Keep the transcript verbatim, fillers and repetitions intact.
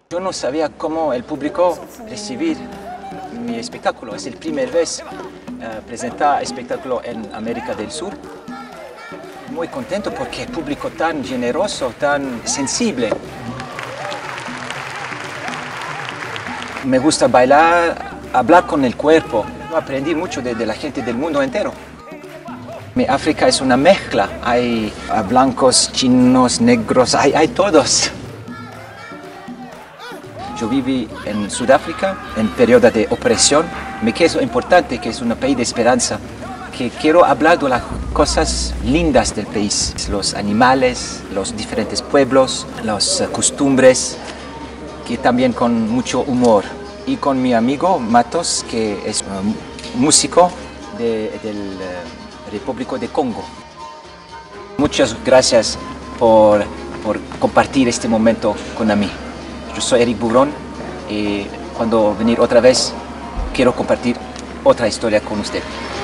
Yo no sabía cómo el público recibir mi espectáculo. Es la primera vez uh, presentar espectáculo en América del Sur. Muy contento porque el público tan generoso, tan sensible. Me gusta bailar, hablar con el cuerpo. Aprendí mucho de, de la gente del mundo entero. África es una mezcla. Hay blancos, chinos, negros, hay, hay todos. Yo viví en Sudáfrica en periodo de opresión. Me quedó importante que es un país de esperanza. Que quiero hablar de las cosas lindas del país. Los animales, los diferentes pueblos, las costumbres, que también con mucho humor. Y con mi amigo Matos, que es un músico de, del uh, República de Congo. Muchas gracias por, por compartir este momento con mí. Yo soy Eric Bugrón y cuando venir otra vez quiero compartir otra historia con usted.